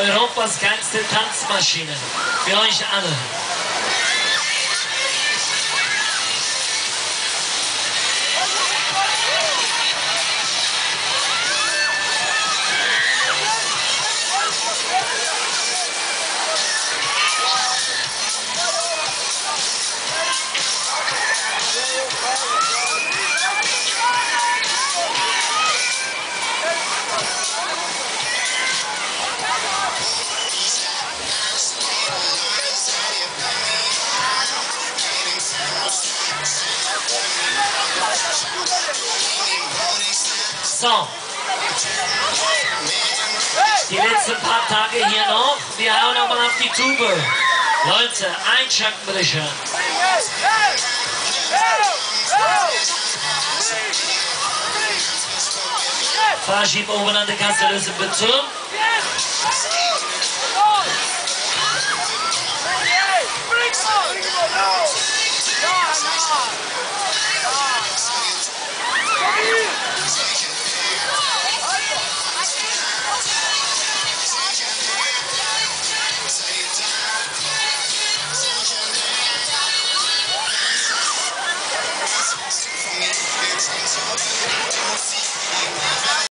Europas geilste Tanzmaschine. Für euch alle. So, die letzten paar Tage hier noch. Wir hauen nochmal auf die Tube. Leute, einschalten bitte schön. Fahrschieb oben an der Kasse lösen bitte.